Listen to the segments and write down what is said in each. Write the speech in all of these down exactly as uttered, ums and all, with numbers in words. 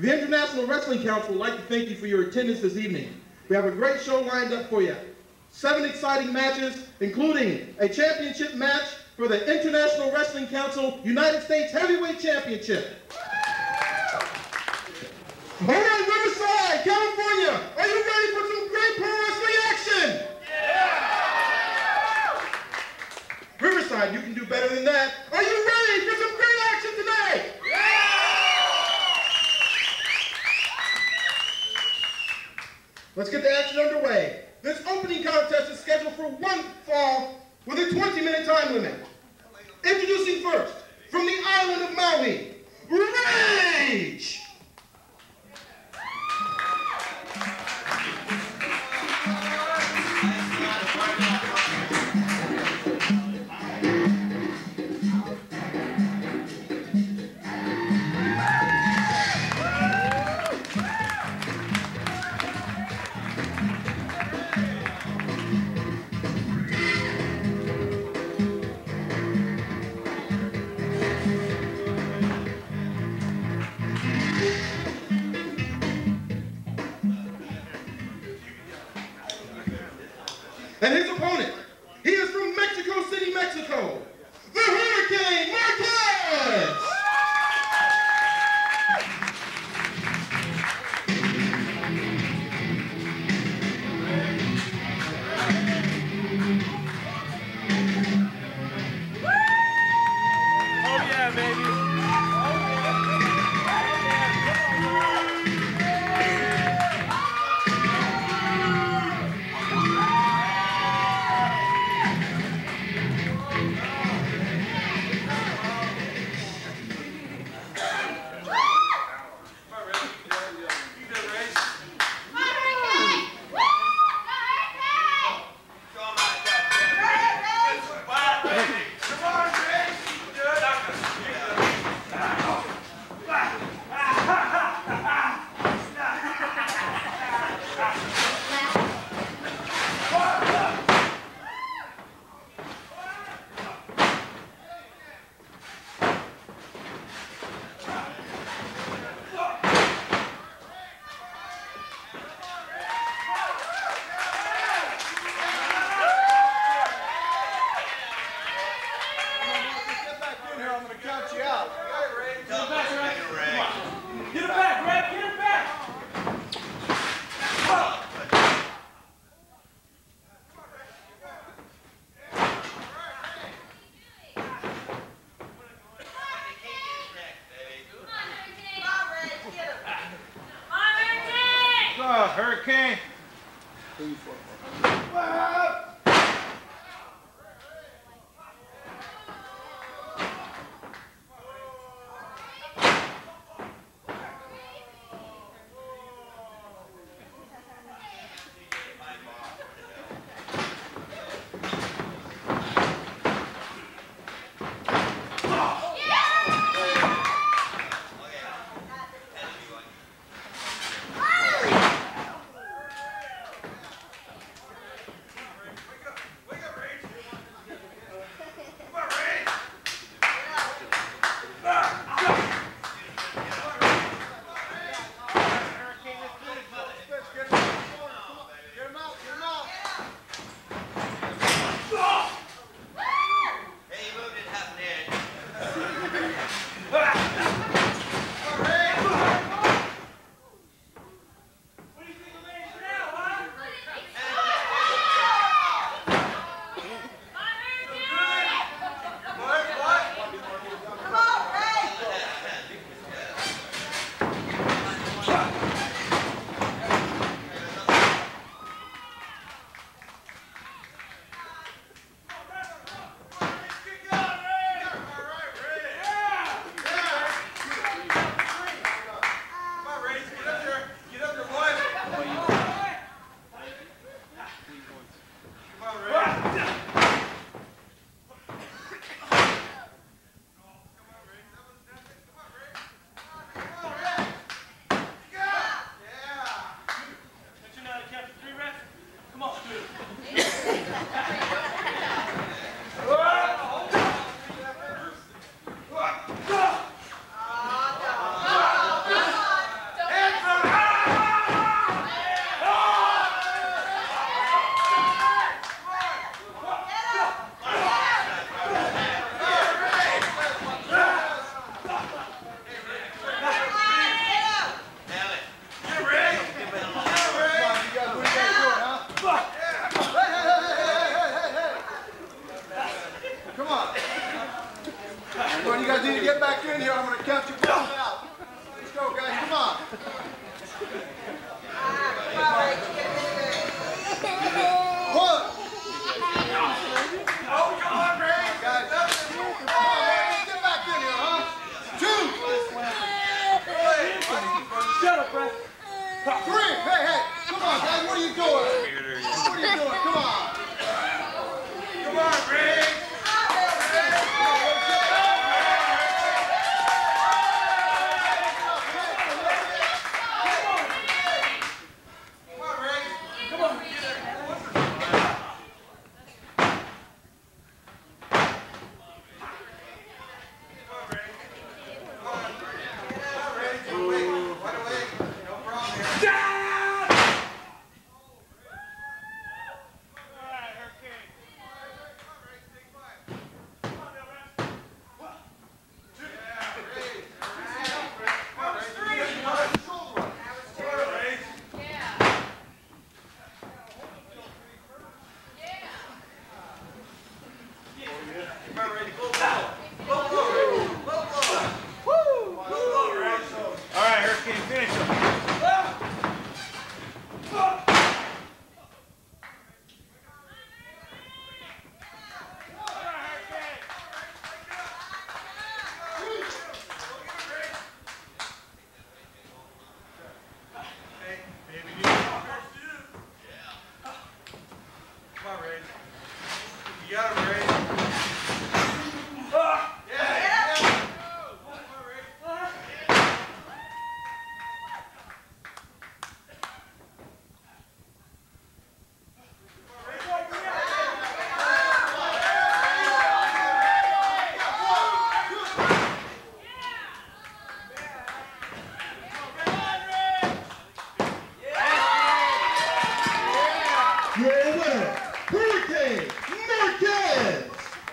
The International Wrestling Council would like to thank you for your attendance this evening. We have a great show lined up for you. Seven exciting matches, including a championship match for the International Wrestling Council United States Heavyweight Championship. All right, Riverside, California, are you ready for some great pro wrestling action? Yeah! Riverside, you can do better than that. Are you ready for some great action tonight? Yeah! Let's get the action underway. This opening contest is scheduled for one fall with a twenty minute time limit. Introducing first, from the island of Maui, Rage! And his opponent, he is from Mexico City, Mexico, the Hurricane Marquez! Oh yeah, baby! Hurricane. Three! Hey, hey! Come on, guys, what are you doing? What are you doing? Come on! Come on, Ray! Marquez!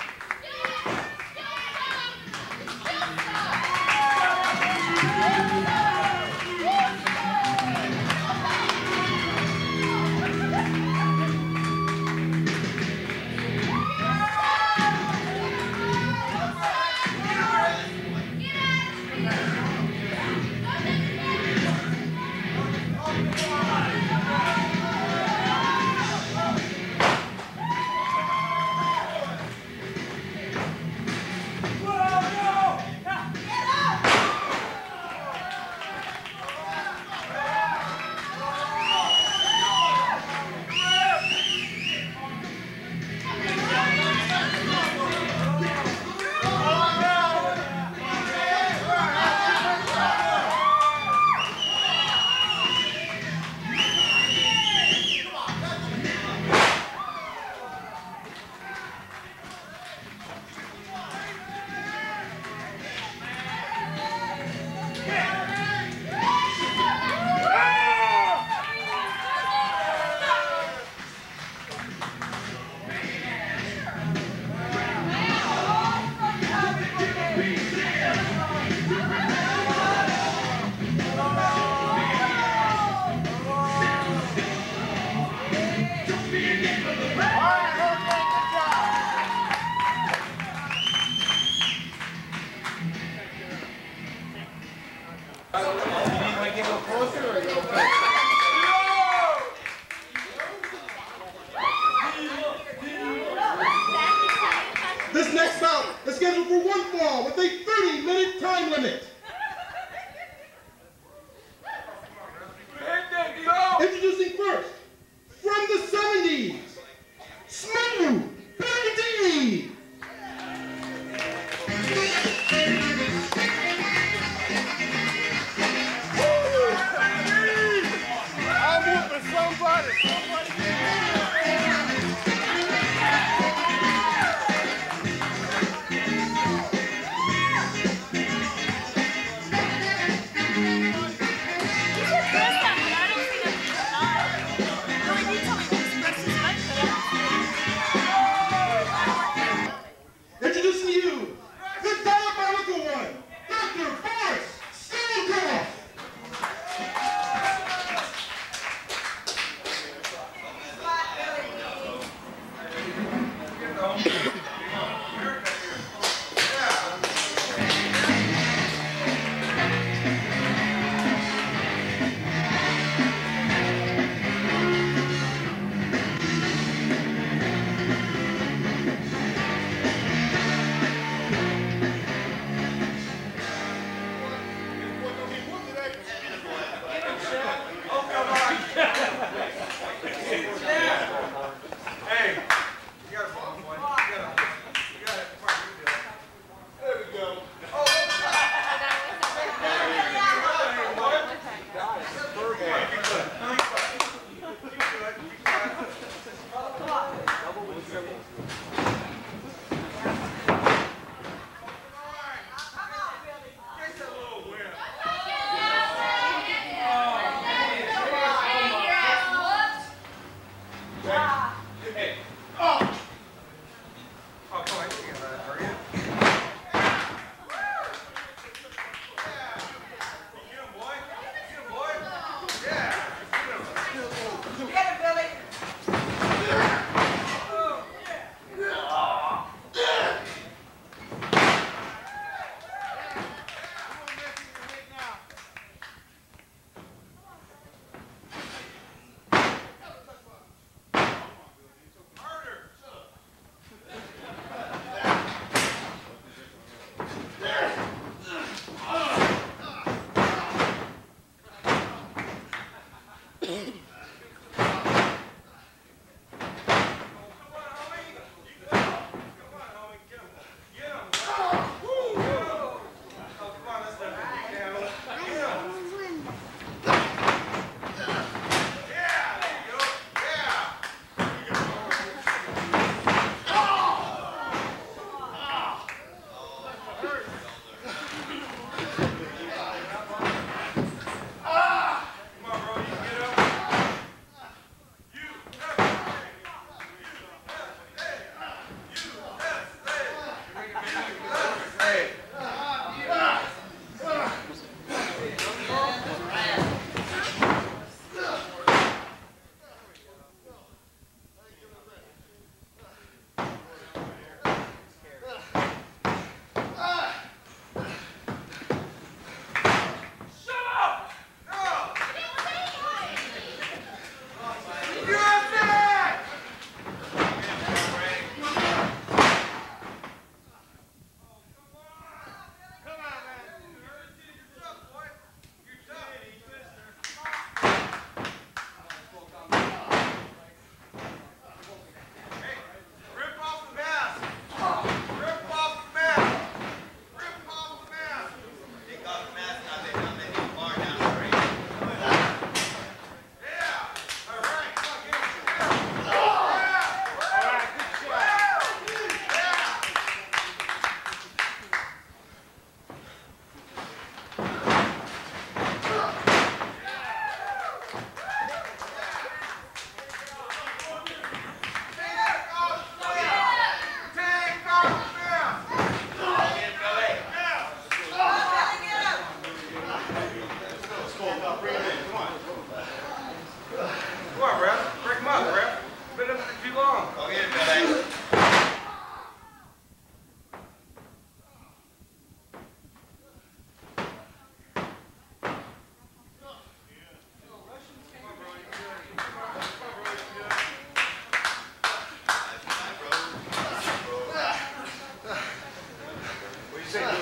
This next bout is scheduled for one fall with a thirty minute time limit. Introducing first, from the seventies, Smooth Prodigy. I'm whooping somebody, somebody.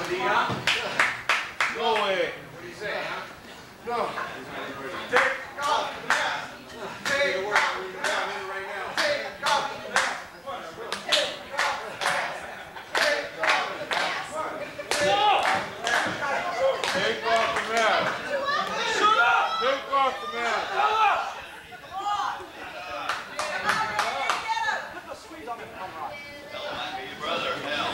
Go away. What do you say, huh? No. Take off the mask. Take off the mask. Right now. Take off the mask. Take off the mask. Take off the mask. Take off the mask. Shut up! Take off the mask. Come on! Put the squeeze on the camera. That might be your brother. Hell.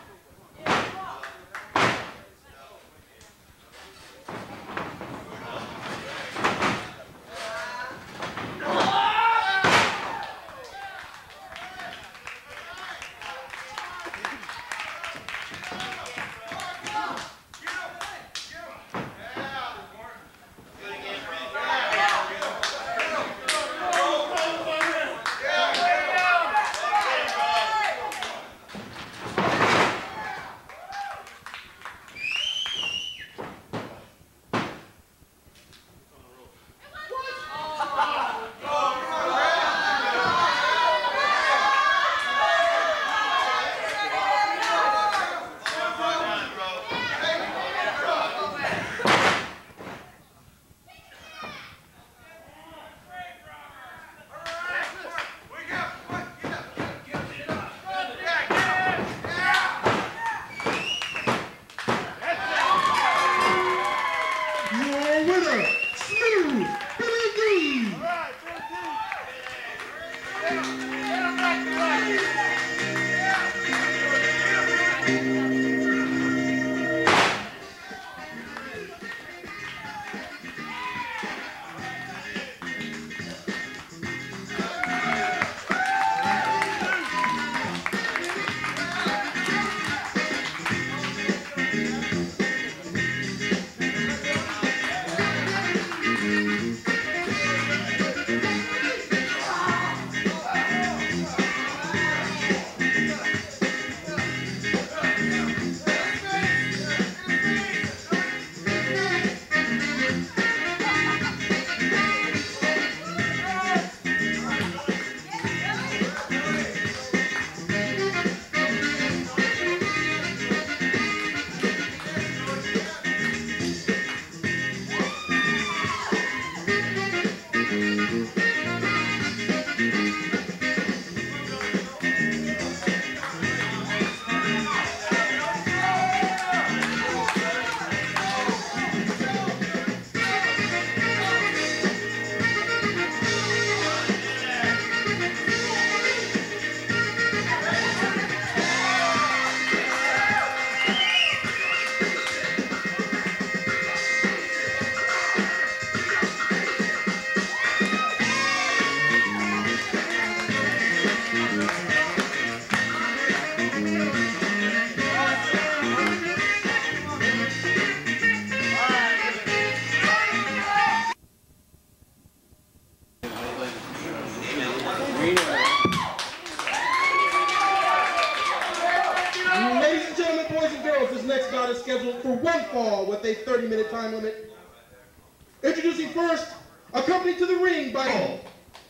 With a thirty minute time limit. Introducing first, accompanied to the ring by all.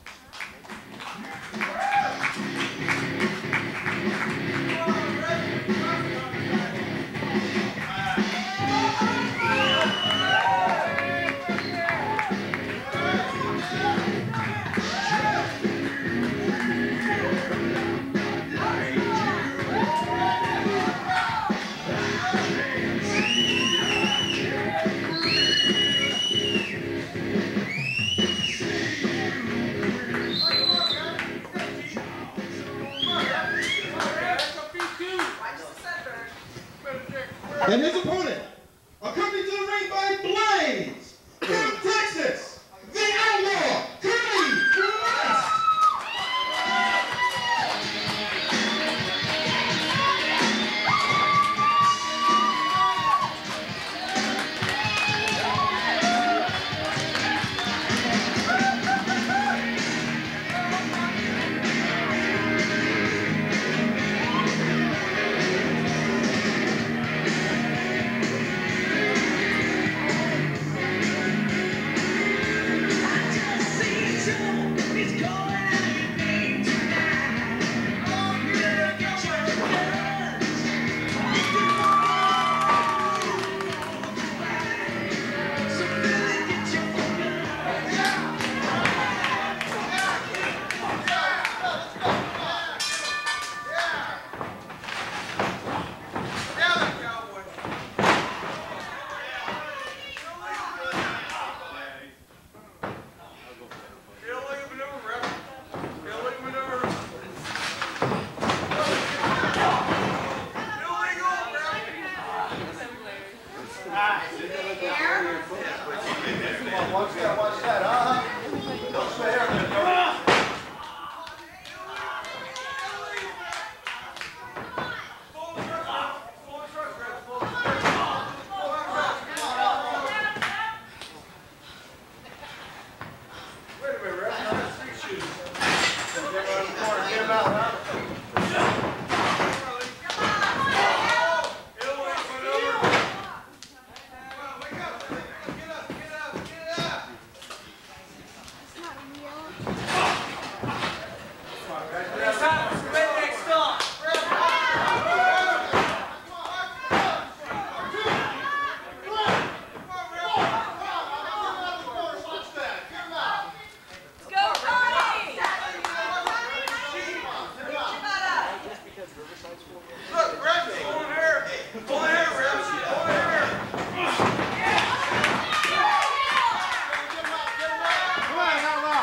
And his opponent, accompanied to the ring by Blaze, from Texas, the Outlaw, Cody, from the West. Look, ref, pull in hair. Pull in hair, ref. Pull in hair. Come on, Outlaw.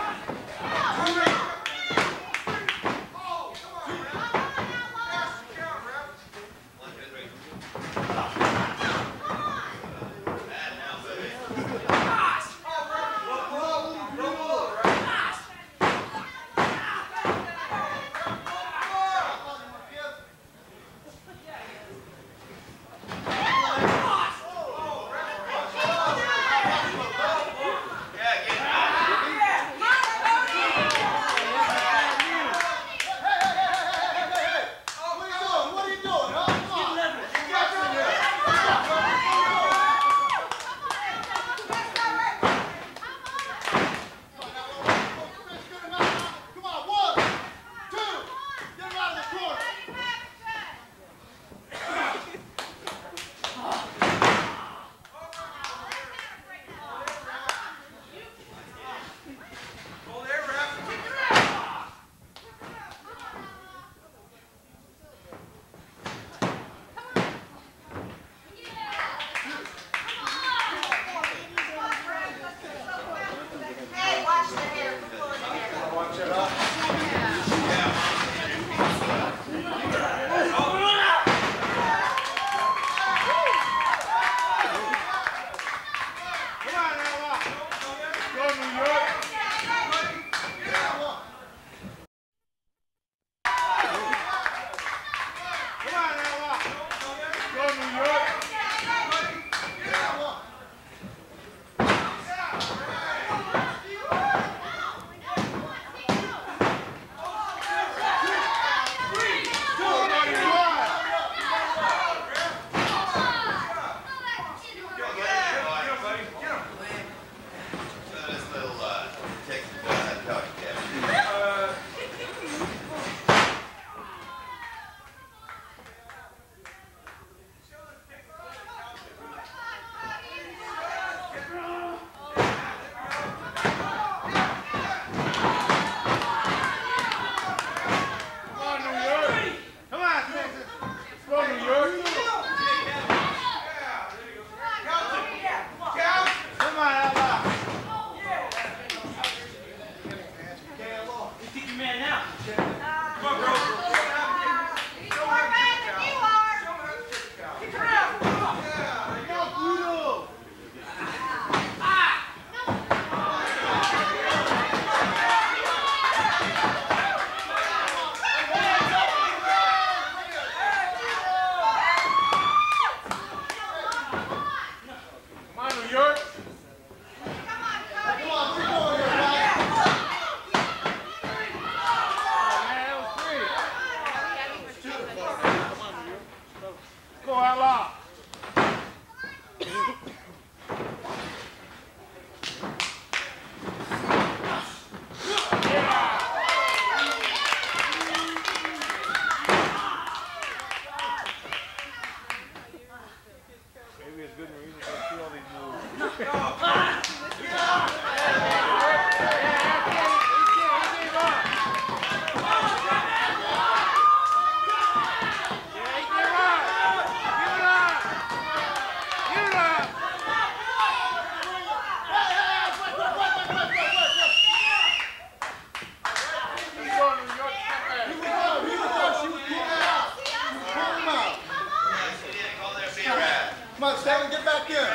Come on, Stallion, get back in.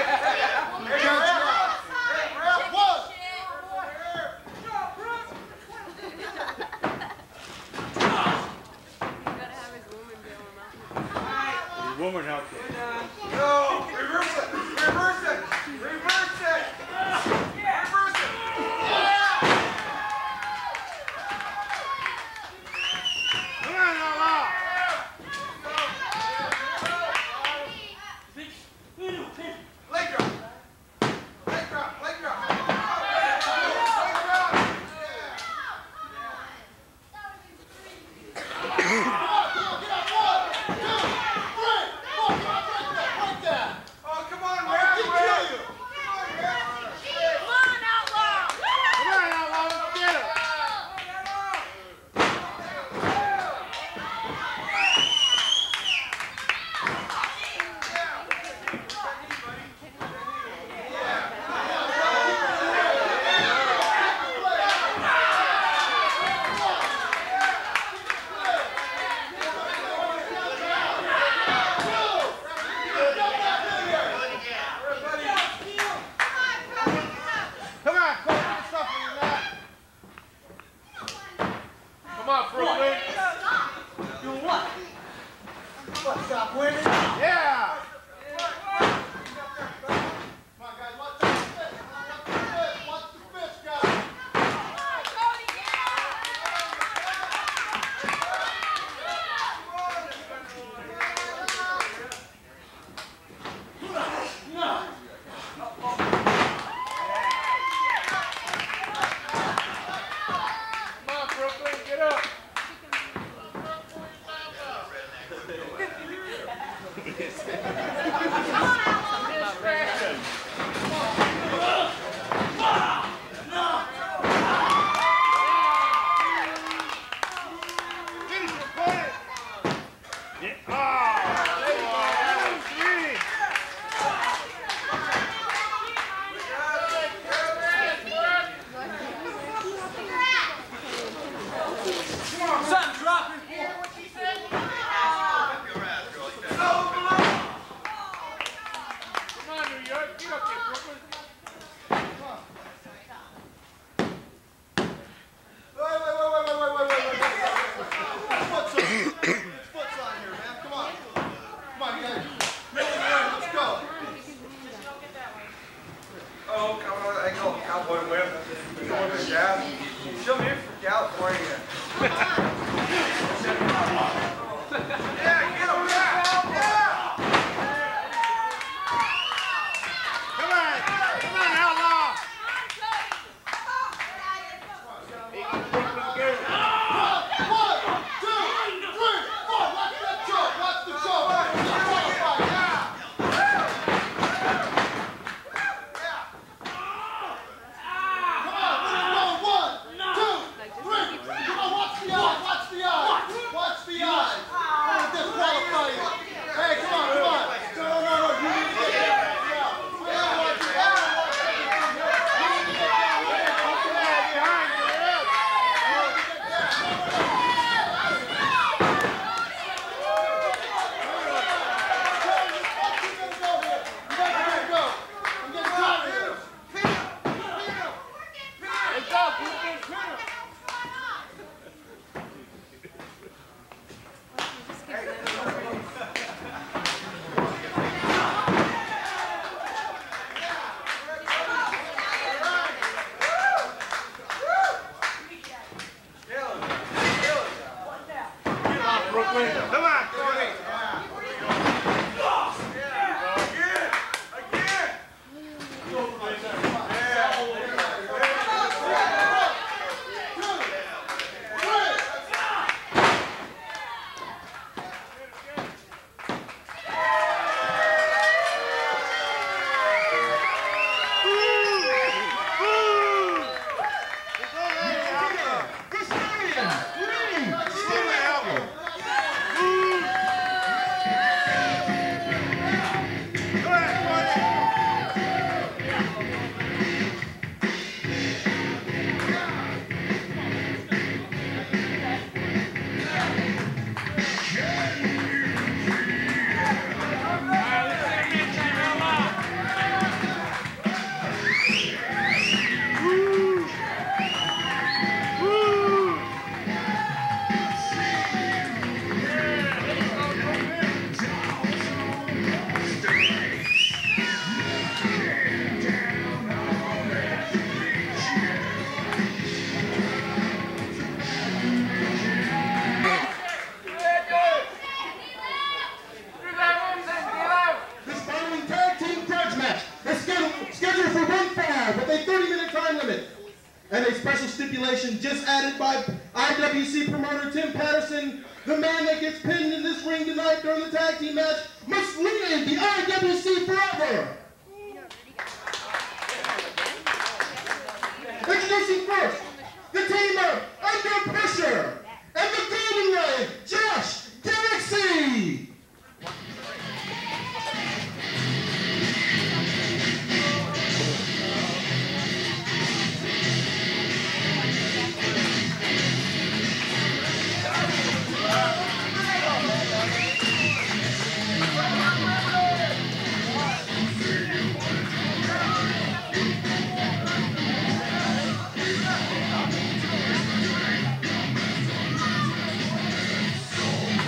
Woman help you. No, reverse it, reverse it, reverse it. Reverse it. Come on, Outlaw. Leg drop. Leg drop, leg drop. Oh, come on, man. Let's stop winning. Yeah. And a special stipulation just added by I W C promoter Tim Patterson. The man that gets pinned in this ring tonight during the tag team match must lead the I W C forever. Introducing first, the teamer under pressure, and the golden leg, Josh Galaxy. Oh!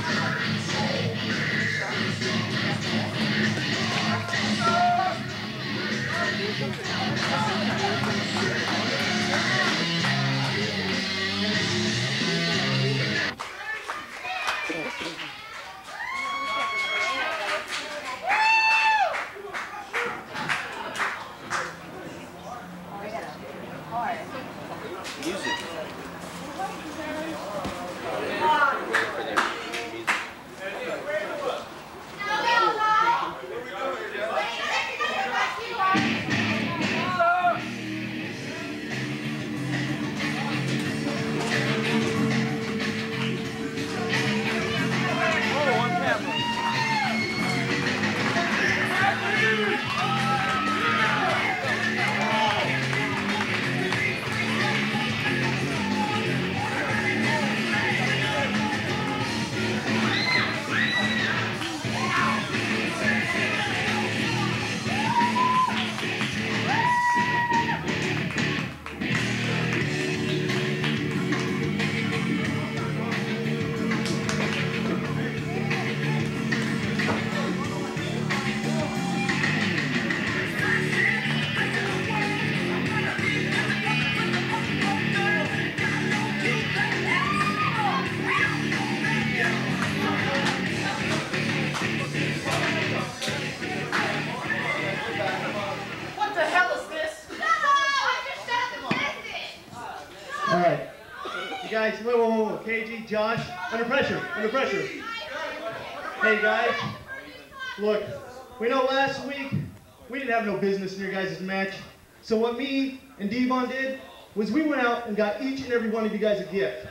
Keiji, Josh, under pressure, under pressure. Hey guys, look, we know last week we didn't have no business in your guys' match. So what me and Devon did was we went out and got each and every one of you guys a gift.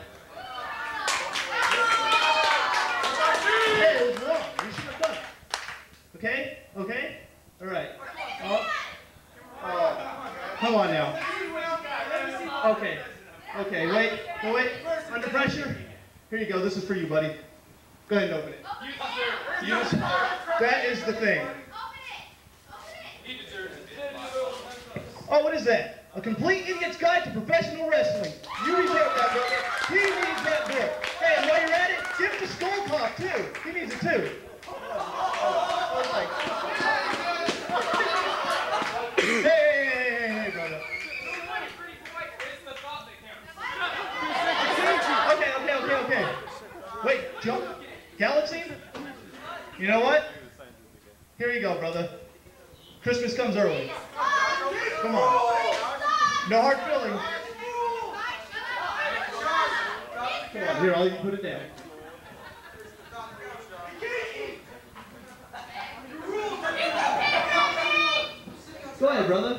Hey, it was wrong. We should have done it. Okay? Okay? All right. Oh. Oh. Come on now. Okay. Okay, wait. No, wait. Under pressure. Here you go. This is for you, buddy. Go ahead and open it. Use. That is the thing. Oh, what is that? A complete idiot's guide to professional wrestling. You reserve that, brother. He needs that book. Hey, and while you're at it, give it to Skullkoff, too. He needs it, too. Hey, hey, hey, hey, brother. Okay, okay, okay, okay. Wait, jump. Galaxy? You know what? Here you go, brother. Christmas comes early. Come on. No hard feelings. Come on, here, I'll even put it down. Go ahead, brother.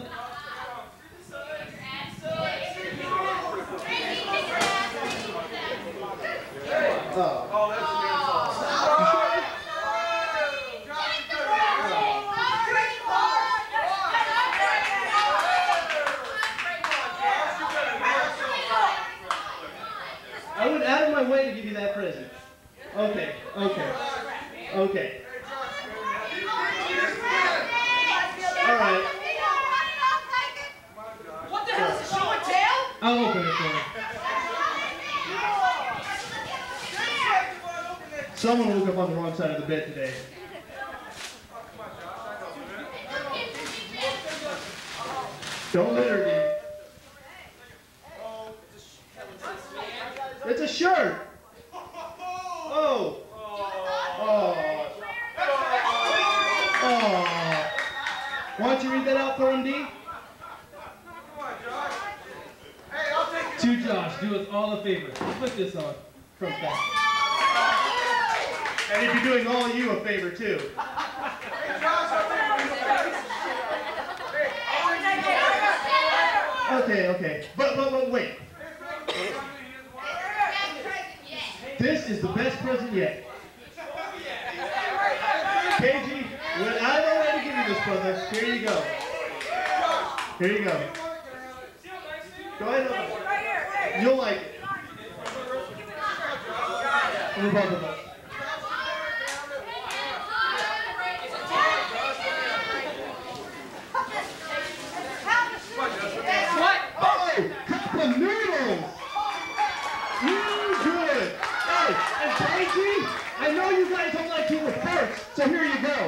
Oh. Oh, that's the man song. You sure? I went out of my way to give you that present. Okay, okay, okay. All right. What the hell is a show and tell? I'll open it for you. Someone woke up on the wrong side of the bed today. Don't let her be. It's a shirt. Oh. Oh. Oh. Why don't you read that out for him, D? To Josh, do us all a favor. Put this on from back. And he'd be doing all of you a favor, too. Okay, okay. But, but, but, wait. This is the best present yet. Keiji, when I'm ready to give you this, brother, here you go. Here you go. Go ahead and open it. You'll like it. And both of us. What? Oh, cup of noodles. Mmm, good. Hey, and Frankie, I know you guys don't like to rehearse, so here you go.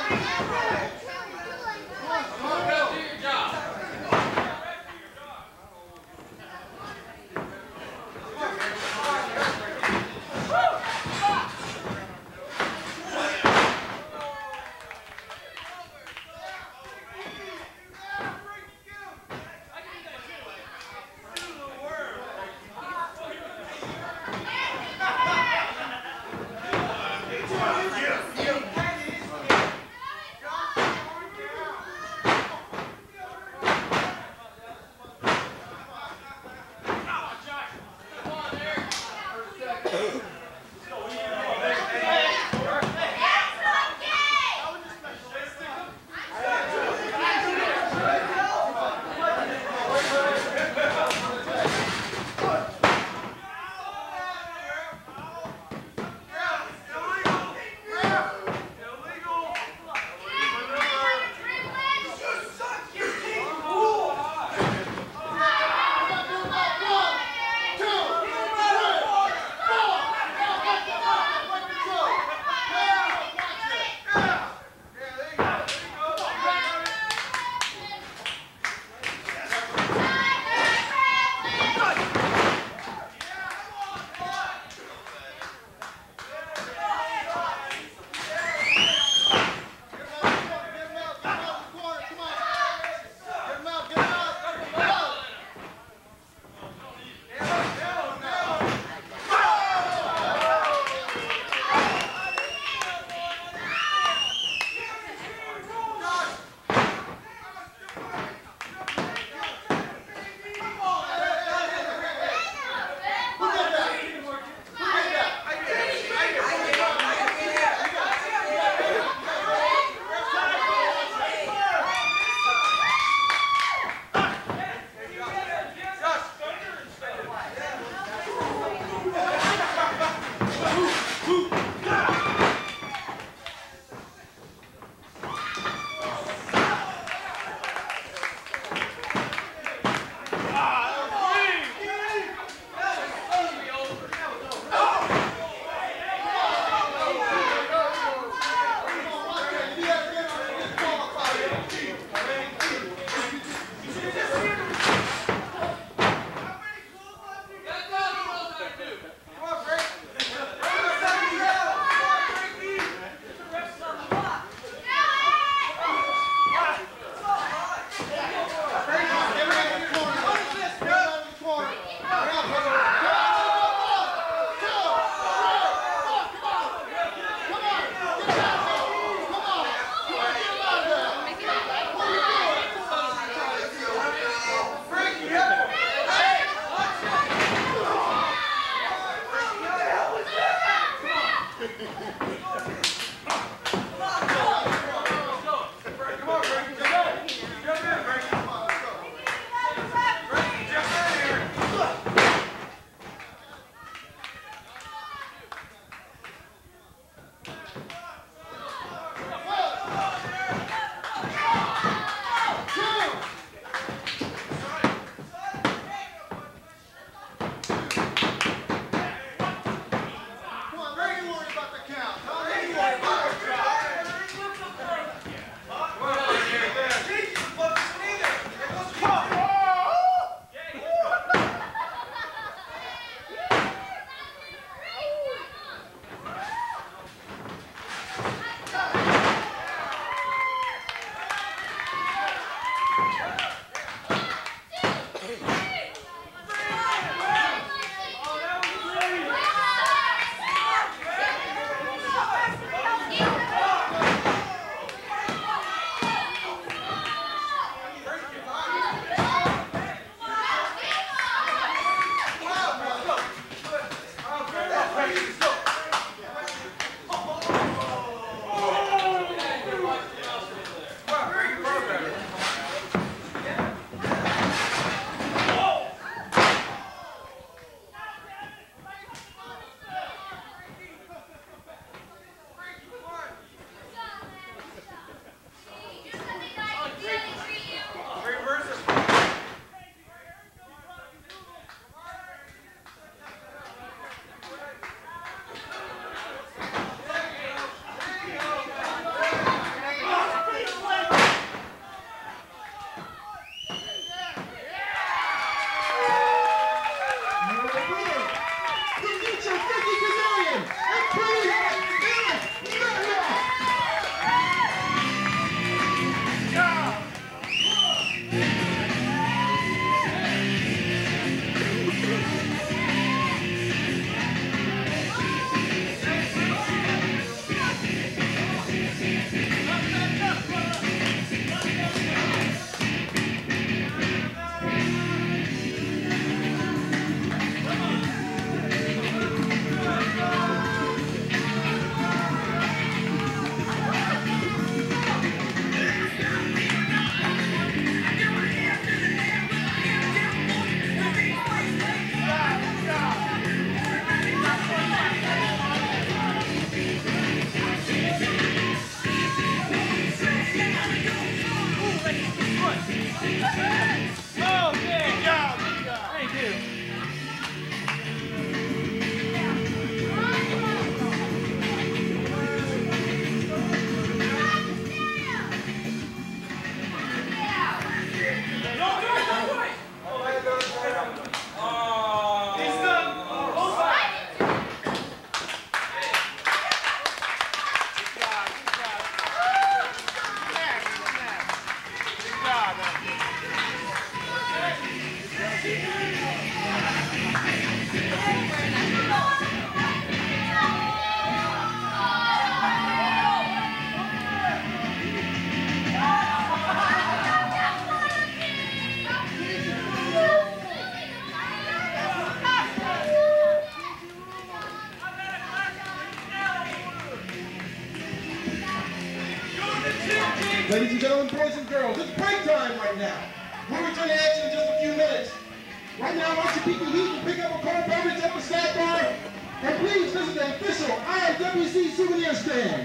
Hey! Ladies and gentlemen, boys and girls, it's break time right now. We'll return to action in just a few minutes. Right now, watch your peek and heat and pick up a cold beverage at the snack bar. And please visit the official I W C souvenir stand.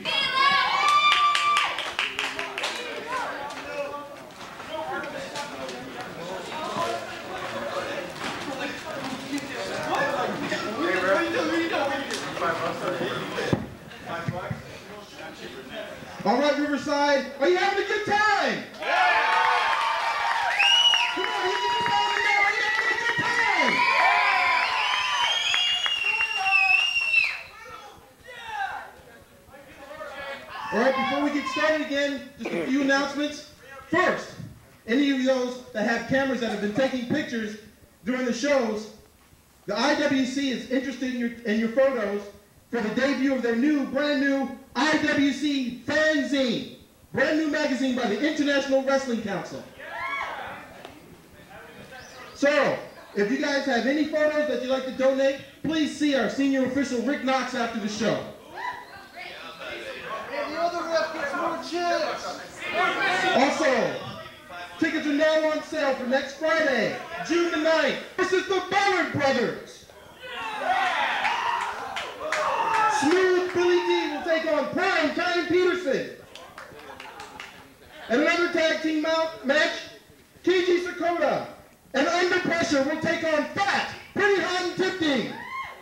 All right, Riverside, are you having a good time? Yeah! Come on, hit the ball in there. Are you having a good time? Yeah! All right, before we get started again, just a few announcements. First, any of those that have cameras that have been taking pictures during the shows, the I W C is interested in your, in your photos for the debut of their new, brand new I W C fanzine, brand new magazine by the International Wrestling Council. So, if you guys have any photos that you'd like to donate, please see our senior official Rick Knox after the show. And the other ref gets more chips. Also, tickets are now on sale for next Friday, June the ninth. This is the Ballard Brothers. Smooth Billy D will take on Prime Time Peterson. And another tag team match, Keiji Sakoda and Under Pressure will take on Fat, Pretty Hot and Tipting.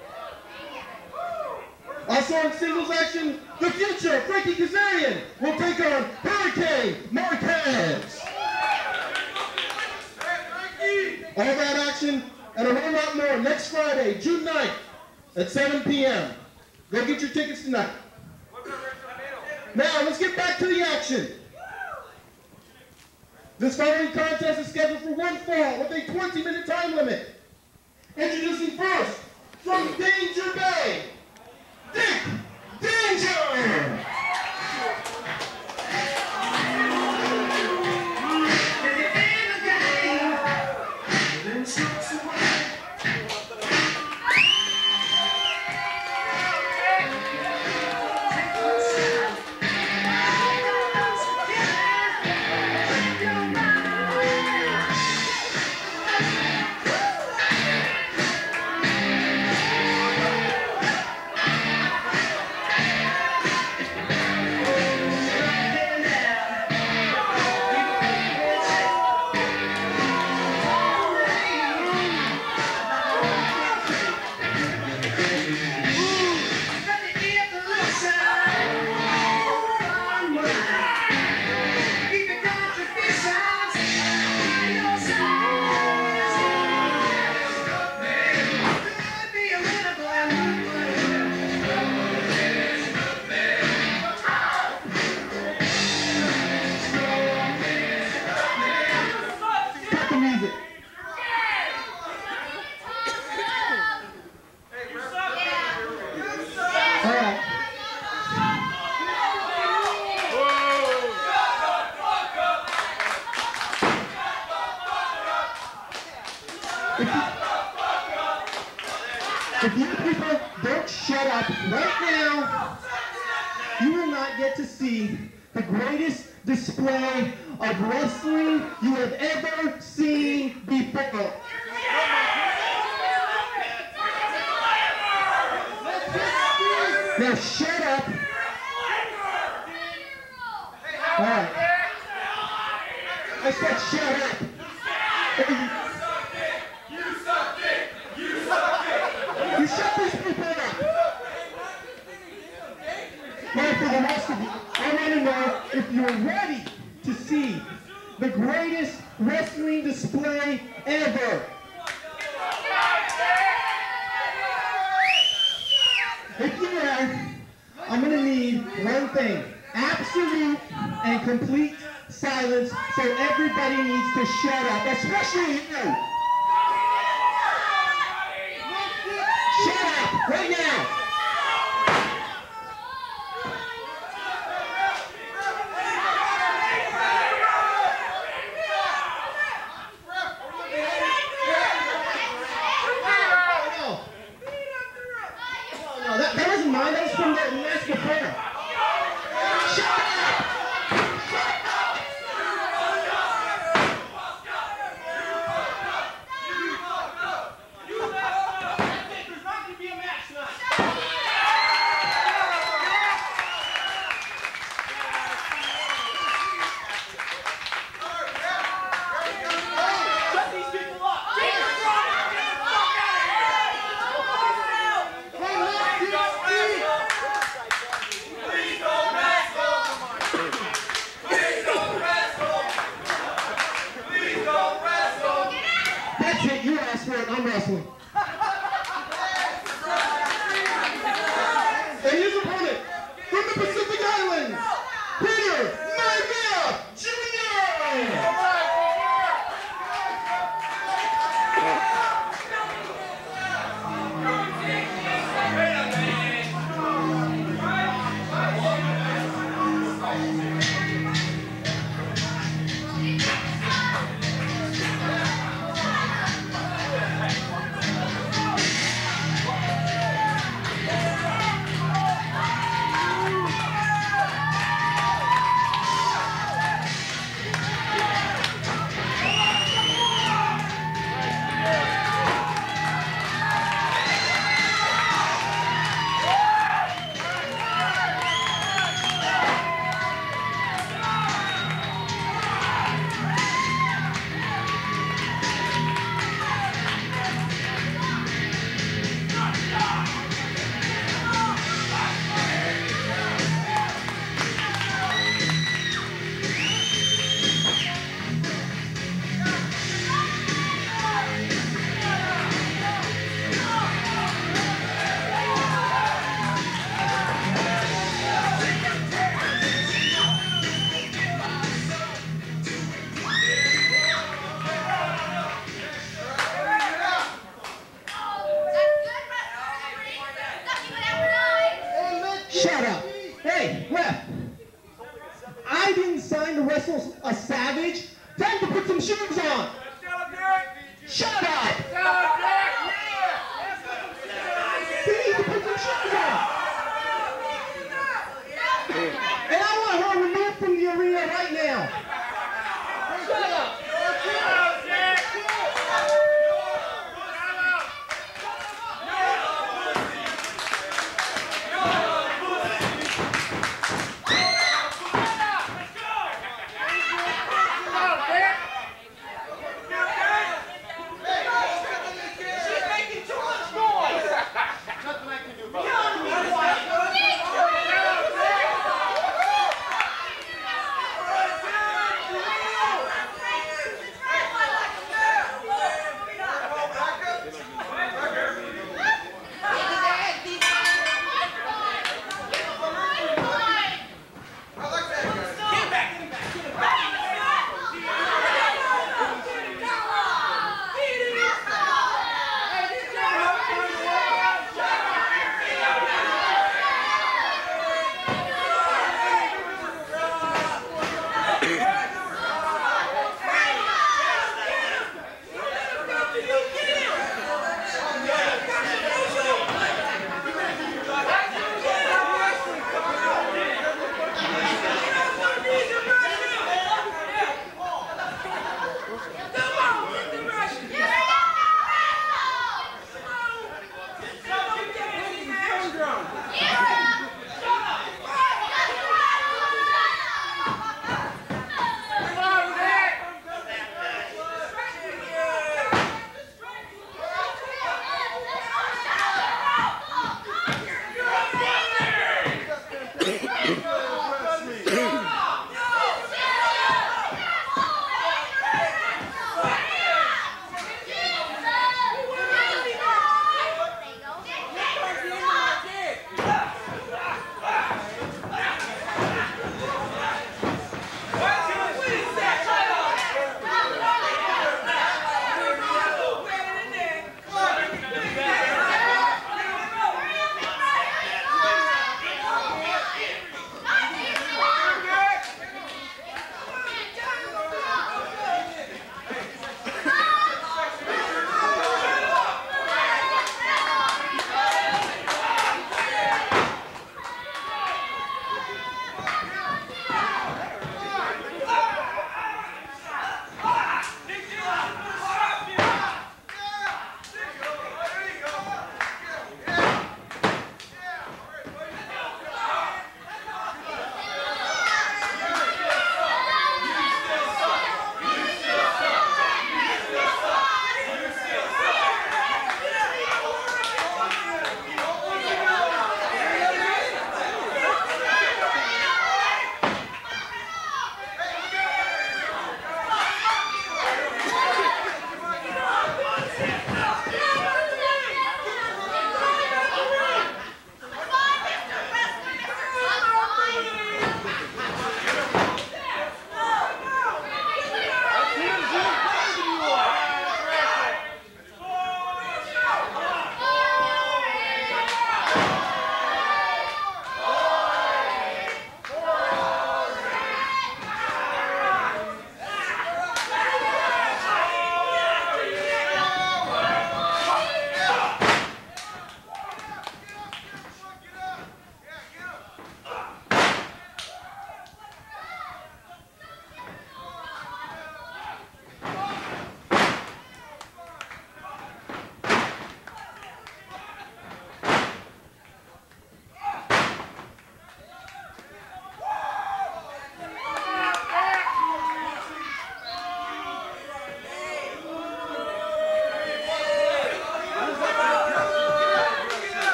Also in singles action, the future Frankie Kazarian will take on Hurricane Marquez. All that action and a whole lot more next Friday, June ninth at seven p m Go get your tickets tonight. Now, let's get back to the action. This following contest is scheduled for one fall with a twenty minute time limit. Introducing first, from Danger Bay, Dick Danger! If you people don't shut up right now, you will not get to see the greatest display of wrestling you have ever seen before. Now shut up. All right. I said shut up. You shut these people up. Now for the rest of you, I want to know if you're ready to see the greatest wrestling display ever. If you are, I'm going to need one thing. Absolute and complete silence, so everybody needs to shut up, especially you. Shut up, right now. No, that, that wasn't mine, that was from the master player. Shut up! Shut Shut up. Hey, ref. I didn't sign to wrestle a savage. Time to put some shoes on. Shut up. You need to put some shoes on. And I want her removed from the arena right now. Shut up.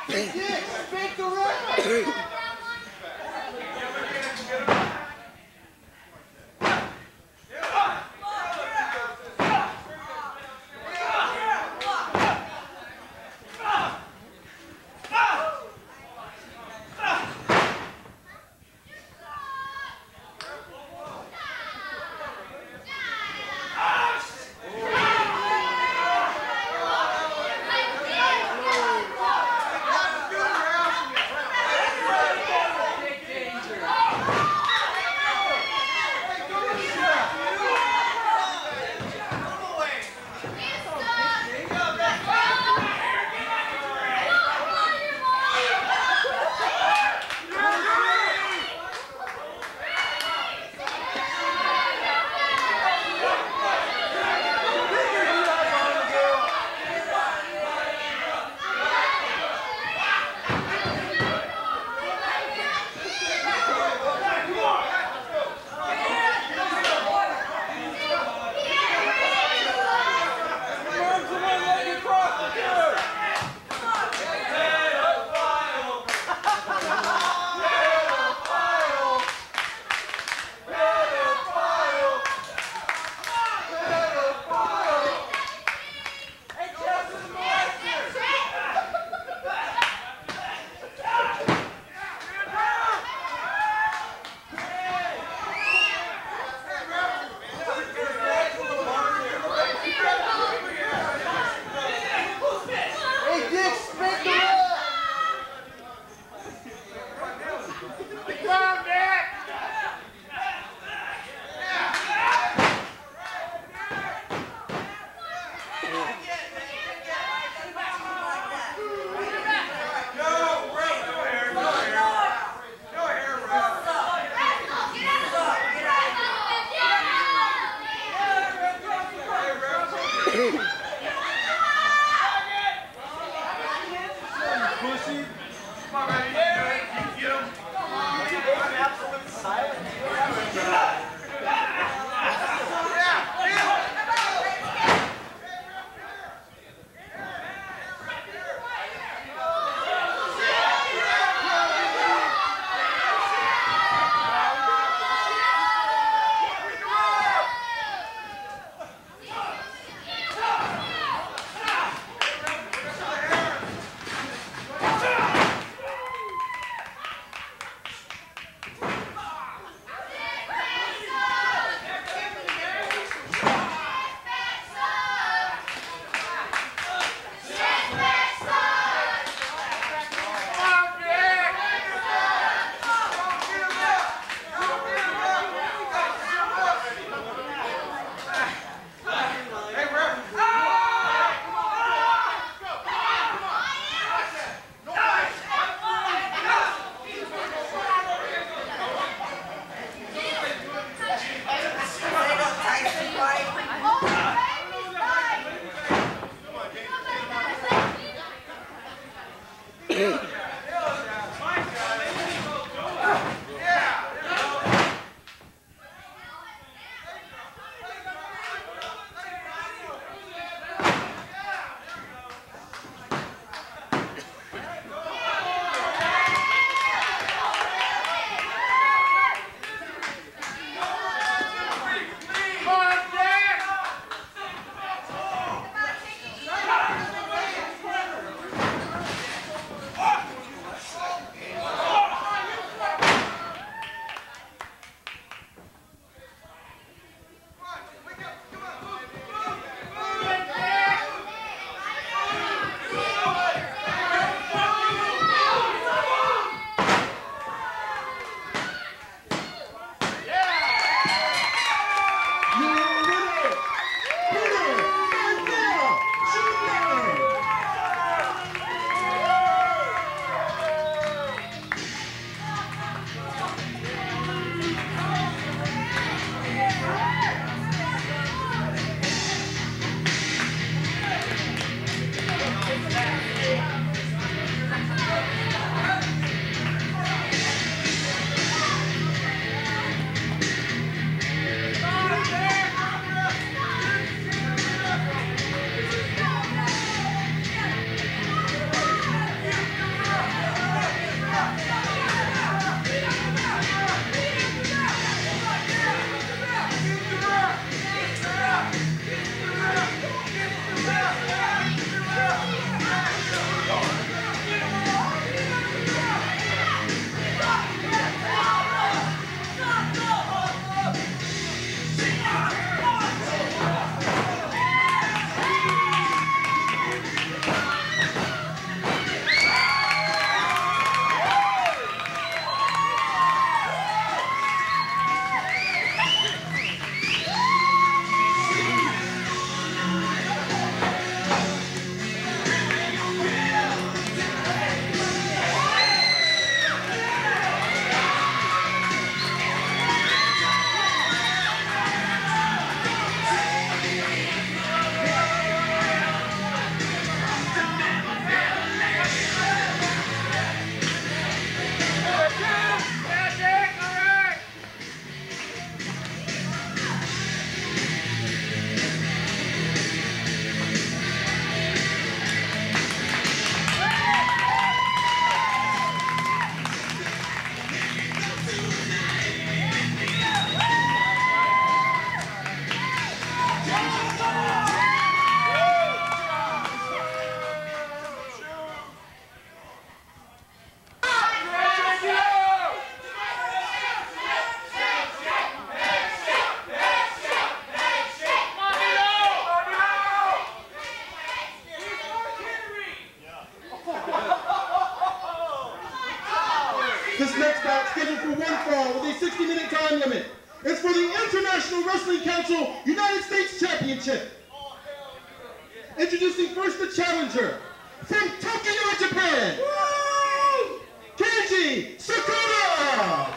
Make the ref! Ah! This next bout, scheduled for one fall with a sixty minute time limit, is for the International Wrestling Council United States Championship. Introducing first the challenger, from Tokyo, Japan, Keiji Sakoda.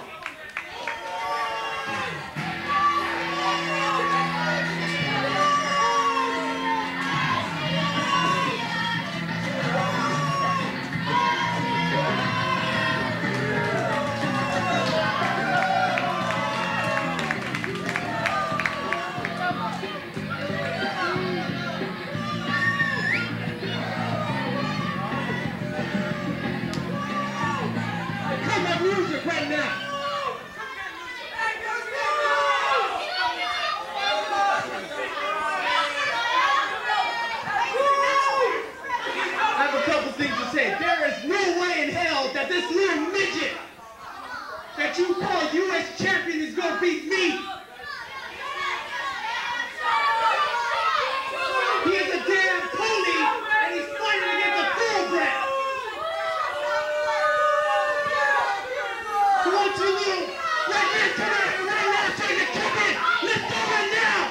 Music right now. I have a couple things to say. There is no way in hell that this little midget that you call U S champion is going to beat me. He is a damn pony and he's fighting against a thoroughbred. So won't you little right here tonight and right now so you kick it. Let's do it now.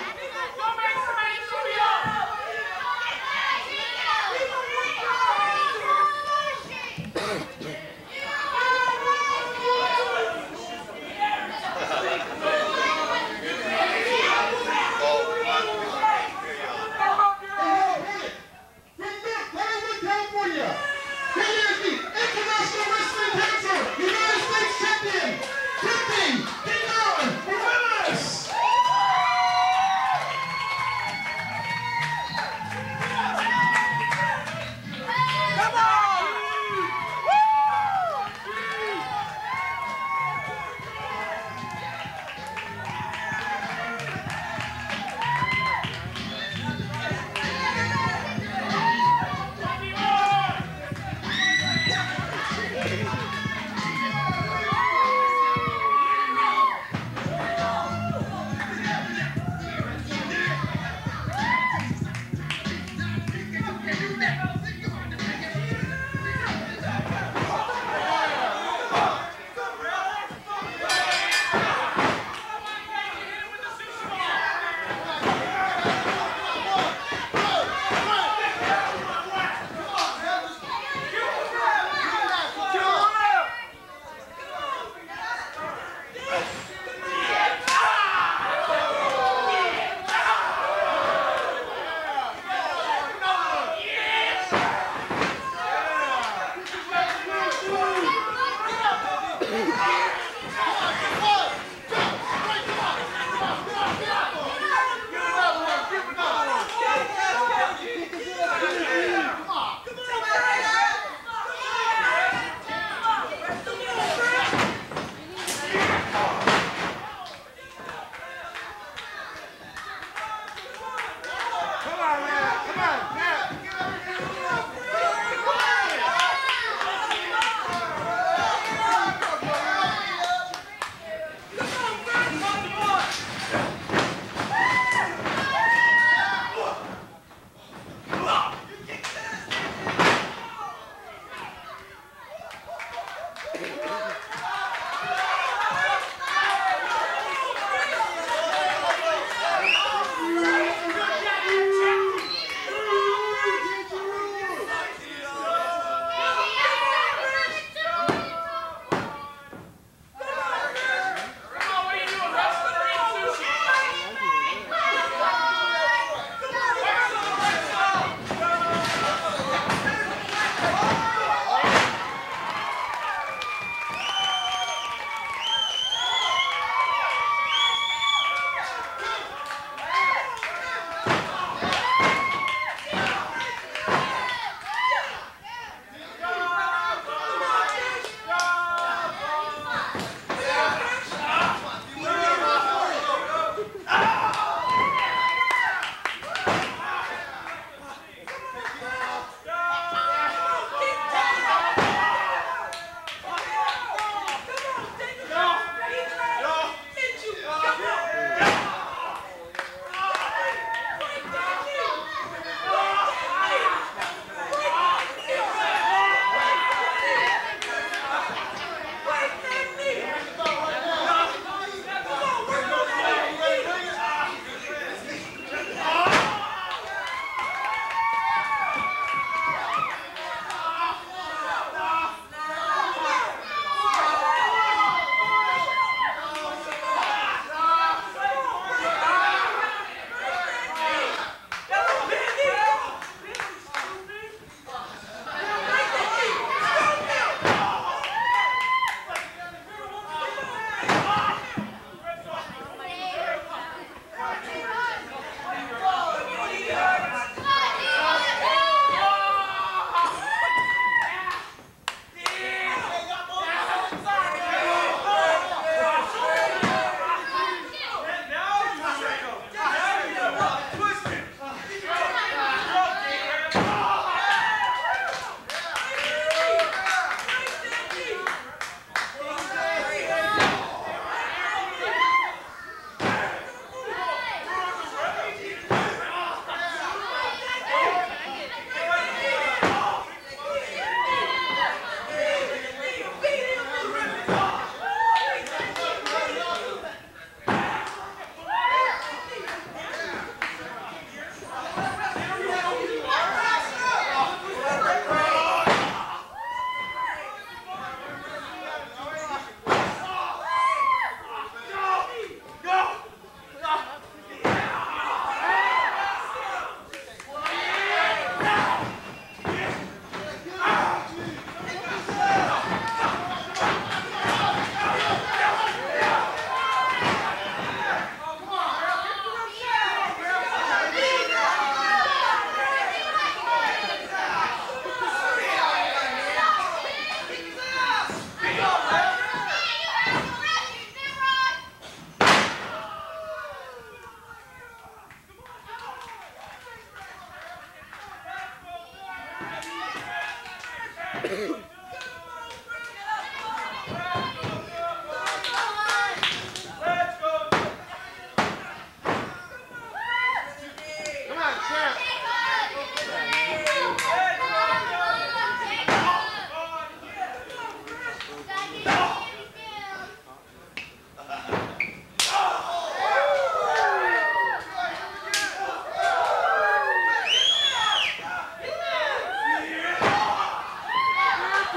Come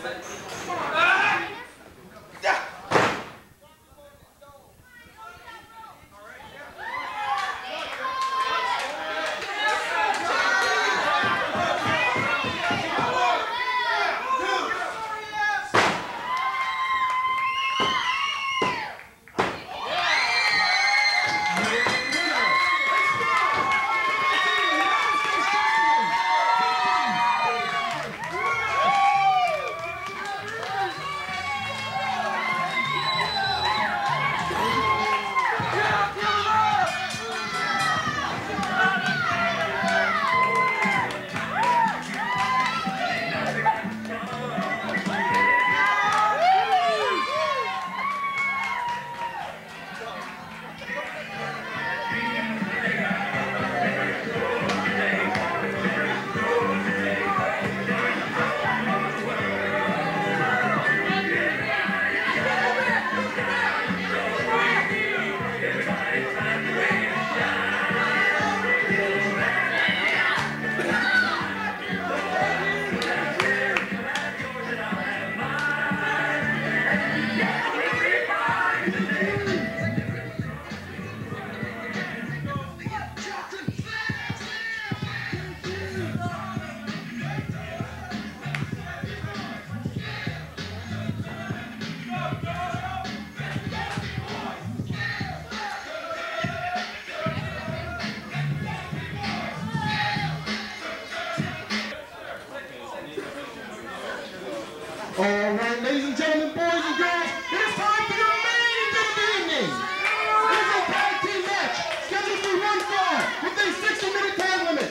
All right, ladies and gentlemen, boys and girls, it is time for your main event of the evening. It is a tag team match scheduled for one fall with a sixty minute time limit.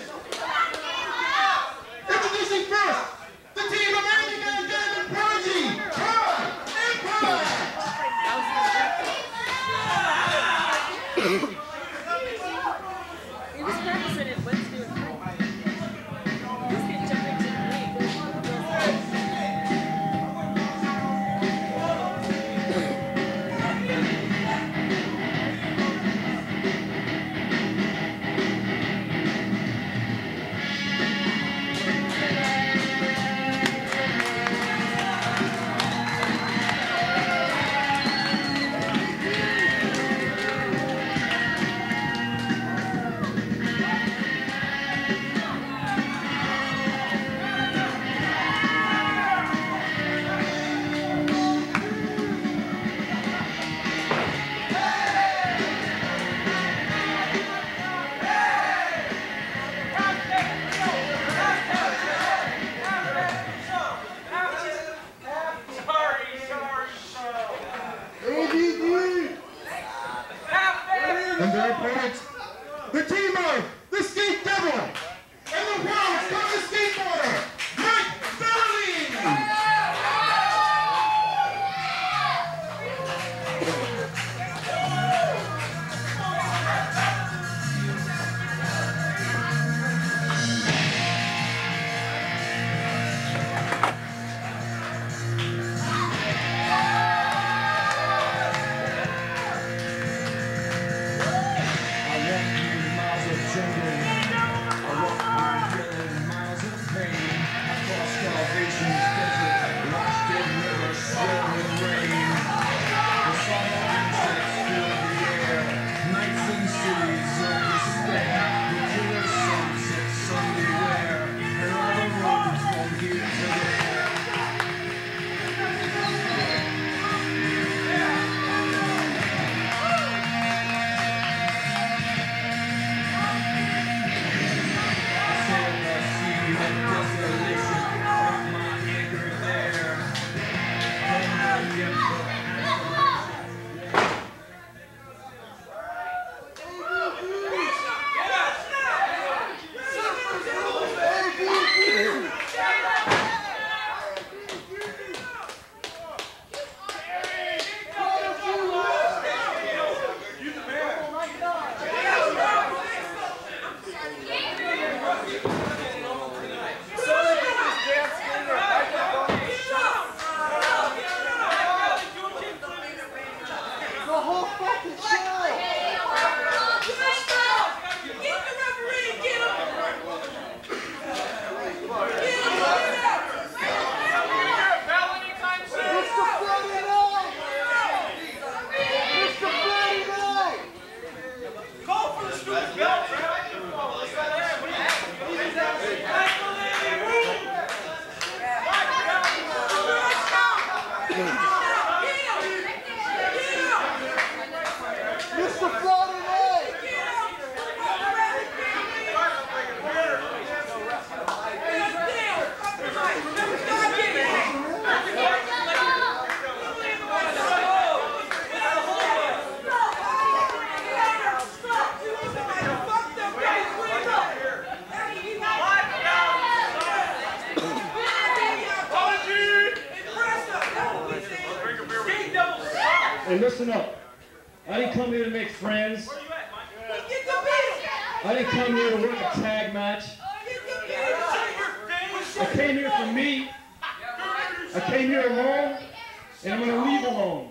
Introducing first, the team of Maivia and Prodigy, Hott and Prodigy. He was practicing it Wednesday or Friday. He's getting jumped into the ring. Hey, listen up. I didn't come here to make friends. I didn't come here to work a tag match. I came here for me. I came here alone, and I'm going to leave alone.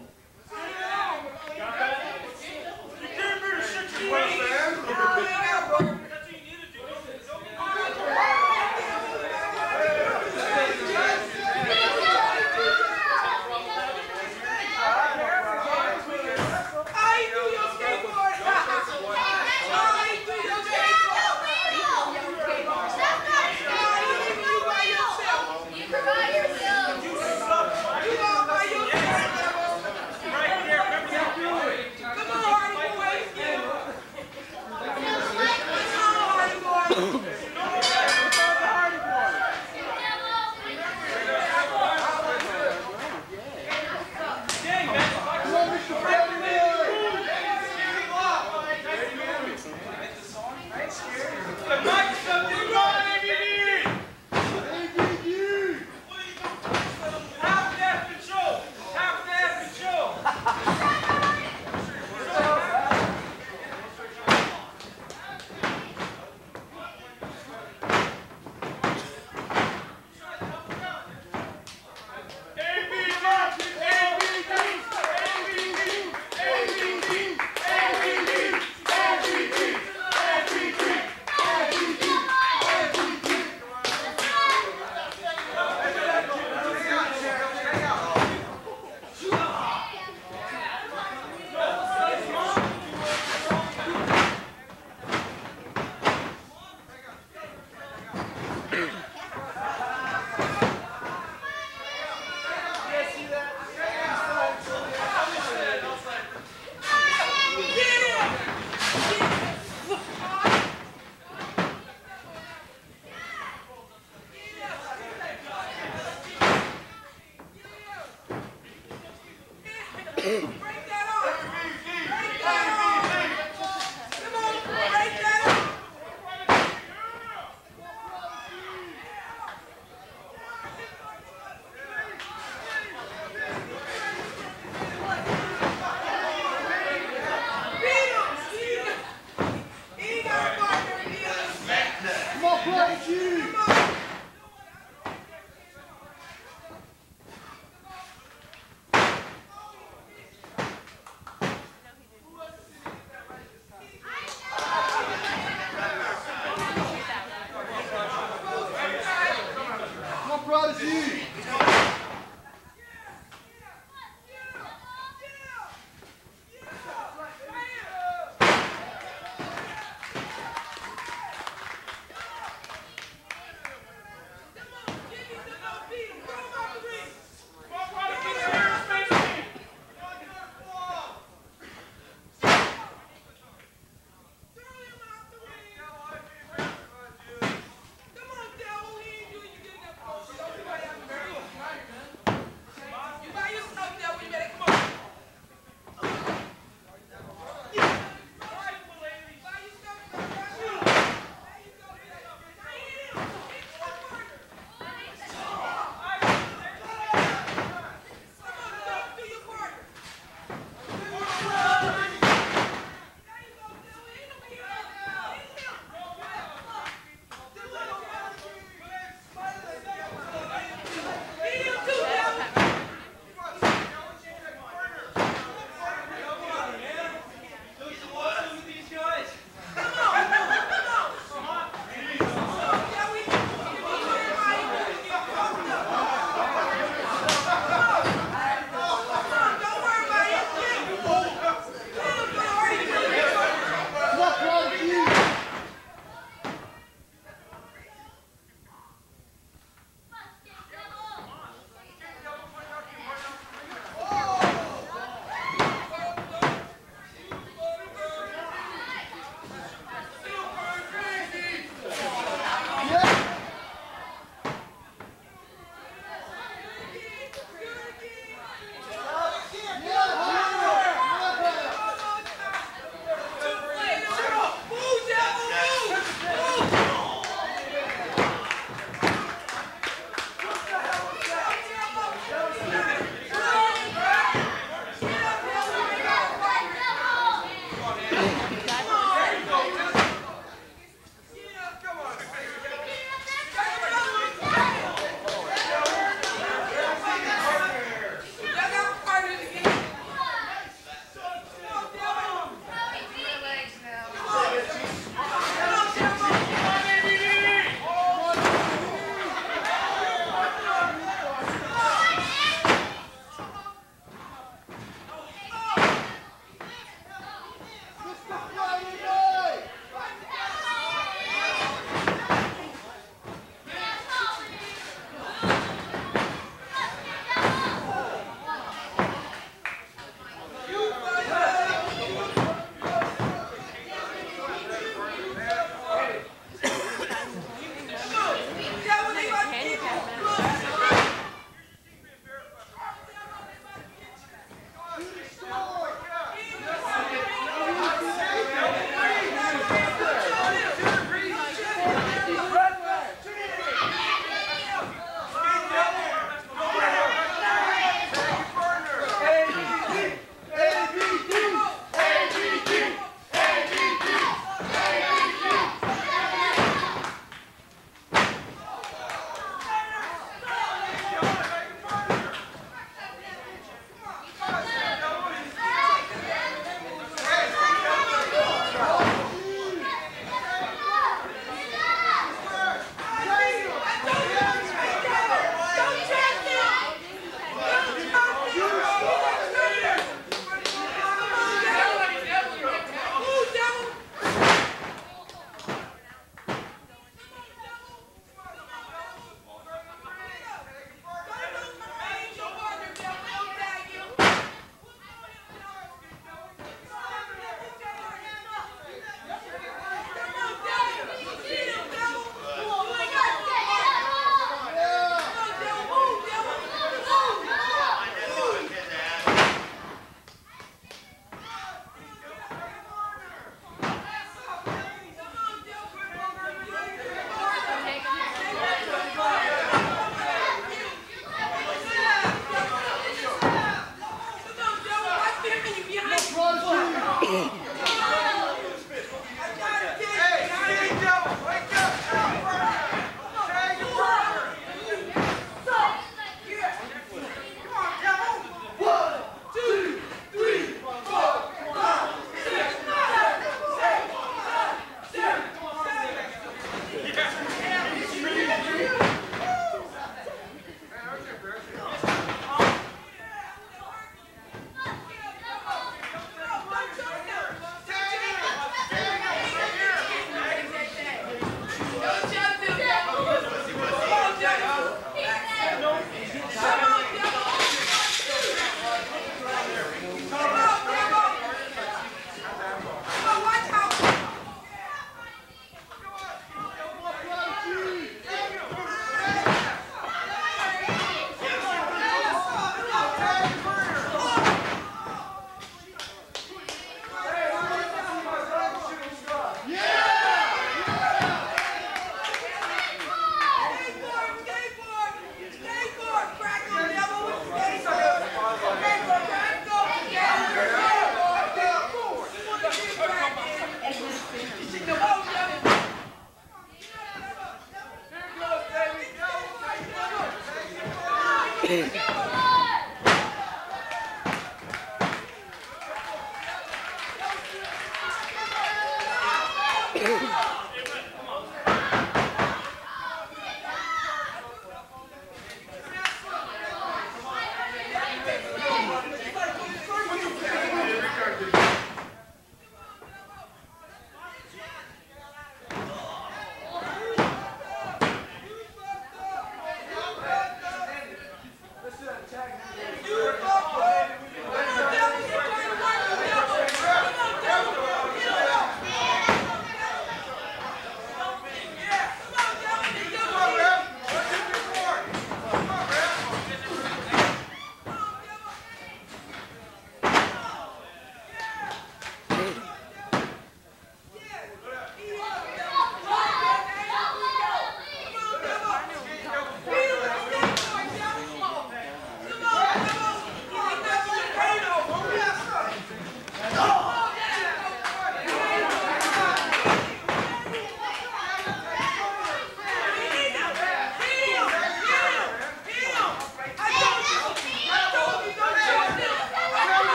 Prodigy!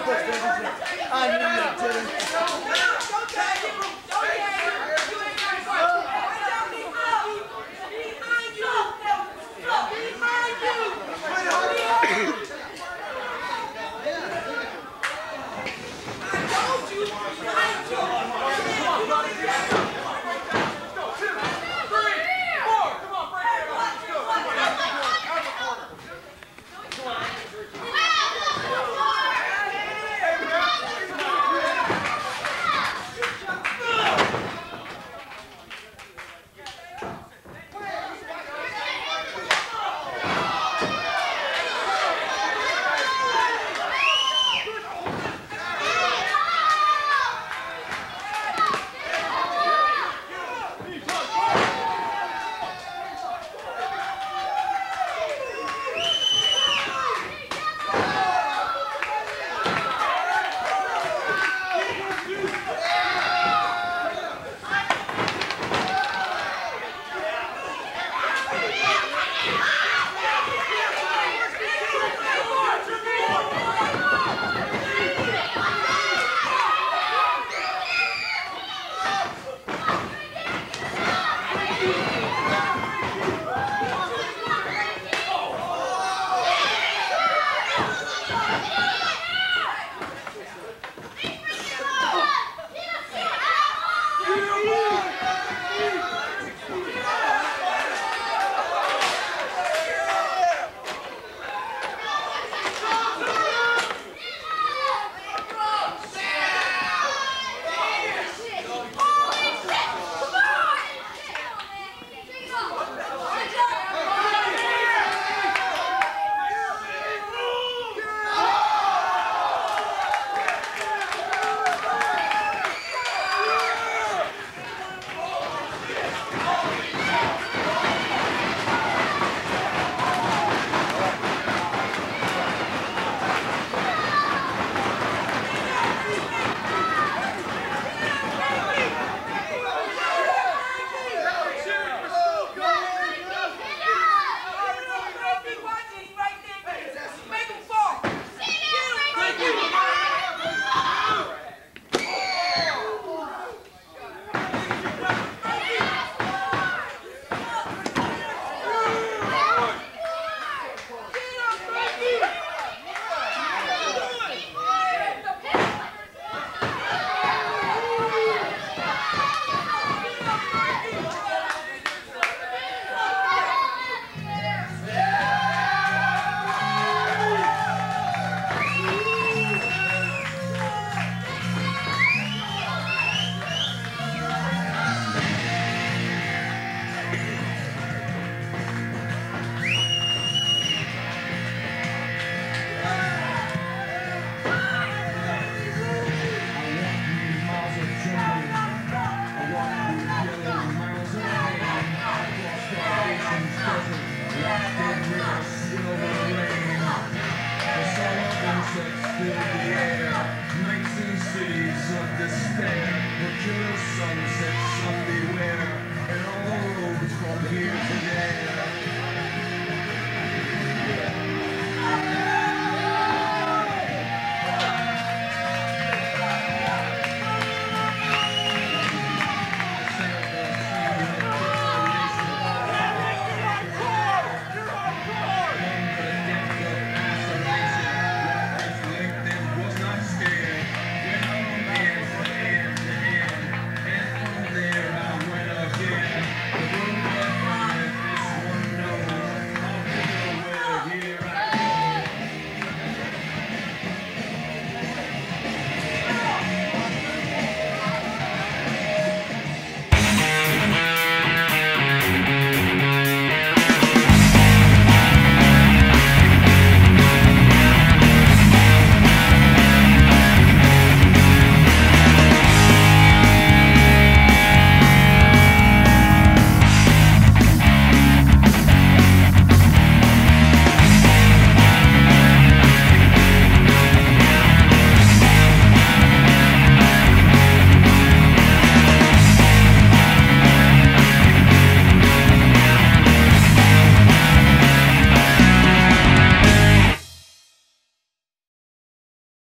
I knew you didn't.